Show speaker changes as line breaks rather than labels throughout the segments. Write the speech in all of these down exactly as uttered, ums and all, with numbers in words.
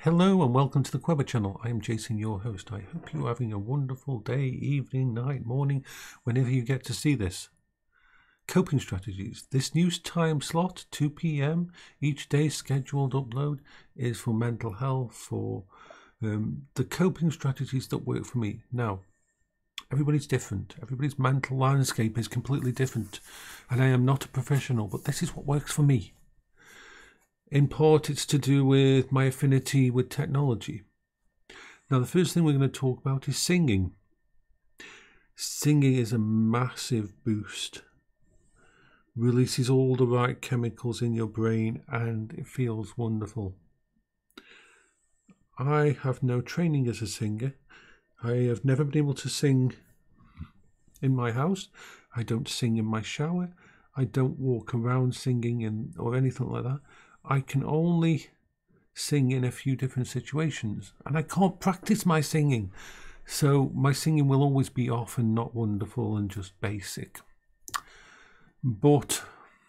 Hello and welcome to the Queber channel. I am Jason, your host. I hope you're having a wonderful day, evening, night, morning, whenever you get to see this. Coping strategies. This news time slot, two p m each day scheduled upload, is for mental health, for um, the coping strategies that work for me. Now, everybody's different. Everybody's mental landscape is completely different. And I am not a professional, but this is what works for me. In part, it's to do with my affinity with technology. Now, the first thing we're going to talk about is singing. Singing is a massive boost. Releases all the right chemicals in your brain and it feels wonderful. I have no training as a singer. I have never been able to sing in my house. I don't sing in my shower. I don't walk around singing in, or anything like that. I can only sing in a few different situations, and I can't practice my singing, so my singing will always be off and not wonderful and just basic. But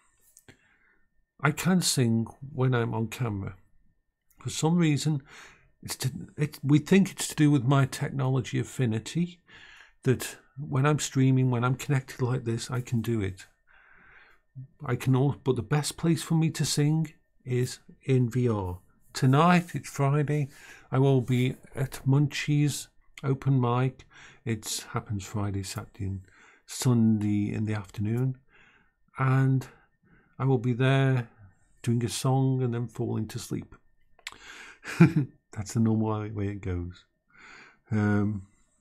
I can sing when I'm on camera. For some reason, it's to, it, we think it's to do with my technology affinity, that when I'm streaming, when I'm connected like this, I can do it. I can all, but the best place for me to sing is in V R. Tonight, it's Friday, I will be at Munchies open mic. It happens Friday, Saturday and Sunday in the afternoon, and I will be there doing a song and then falling to sleep. That's the normal way it goes. Um,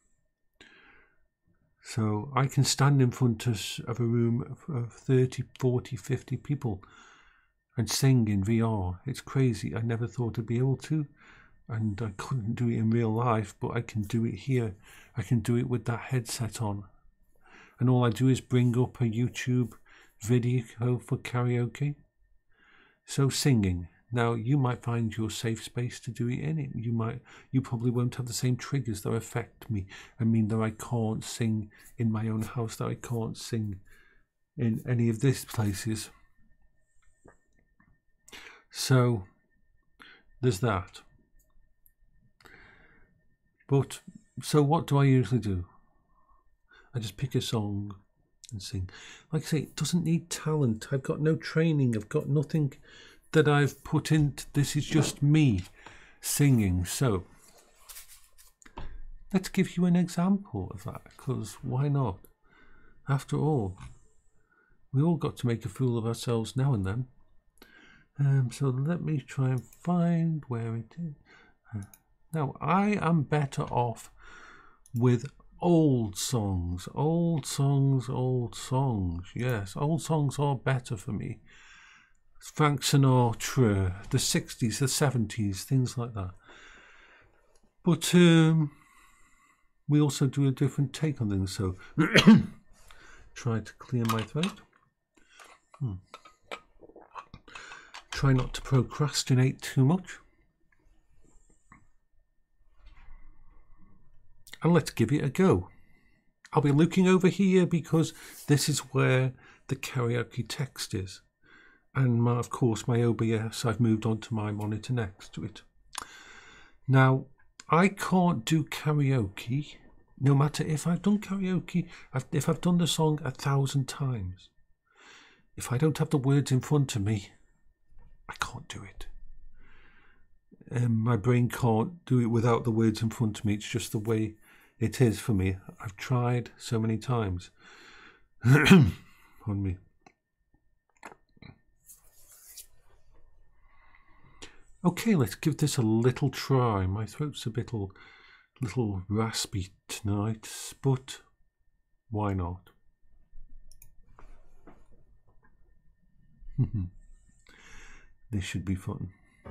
so I can stand in front of a room of thirty, forty, fifty people and sing in V R. It's crazy. I never thought I'd be able to, and I couldn't do it in real life, but I can do it here. I can do it with that headset on, and all I do is bring up a YouTube video for karaoke. So singing. Now, you might find your safe space to do it in it. You might, you probably won't have the same triggers that affect me and mean that I can't sing in my own house, that I can't sing in any of these places. So there's that. But so what do I usually do? I just pick a song and sing. Like I say, it doesn't need talent. I've got no training. I've got nothing that I've put into this. Is just me singing. So let's give you an example of that, because why not? After all, we all got to make a fool of ourselves now and then. Um, so let me try and find where it is. Uh, now, I am better off with old songs. Old songs, old songs. Yes, old songs are better for me. Frank Sinatra, the sixties, the seventies, things like that. But um, we also do a different take on things. So try to clear my throat. Hmm. Try not to procrastinate too much. And let's give it a go. I'll be looking over here because this is where the karaoke text is. And my, of course, my O B S, I've moved on to my monitor next to it. Now, I can't do karaoke, no matter if I've done karaoke, if I've done the song a thousand times. If I don't have the words in front of me, I can't do it. Um, my brain can't do it without the words in front of me. It's just the way it is for me. I've tried so many times. On me. Okay, let's give this a little try. My throat's a bit little, little raspy tonight, but why not? This should be fun.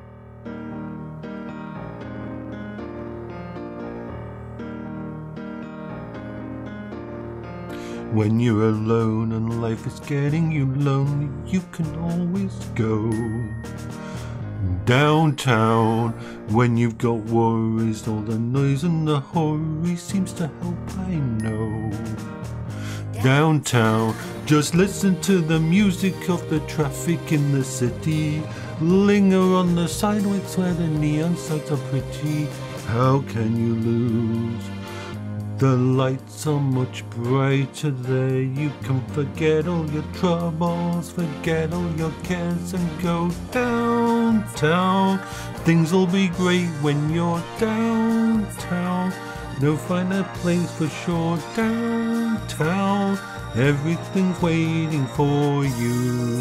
When you're alone and life is getting you lonely, you can always go downtown. When you've got worries, all the noise and the hurry seems to help, I know. Downtown, just listen to the music of the traffic in the city. Linger on the sidewalks where the neon sights are pretty. How can you lose? The lights are much brighter there. You can forget all your troubles, forget all your cares, and go downtown. Things will be great when you're downtown. No finer place for sure. Downtown, everything's waiting for you.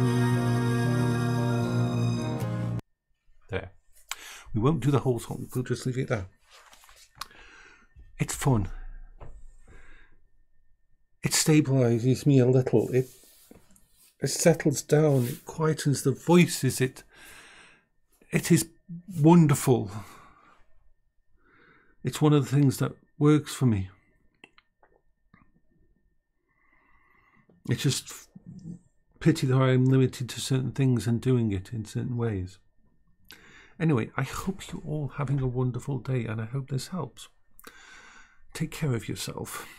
There. We won't do the whole song. We'll just leave it there. It's fun. It stabilises me a little. It it settles down. It quietens the voices. It it is wonderful. It's one of the things that works for me. It's just pity that I'm limited to certain things and doing it in certain ways. Anyway, I hope you're all having a wonderful day, and I hope this helps. Take care of yourself.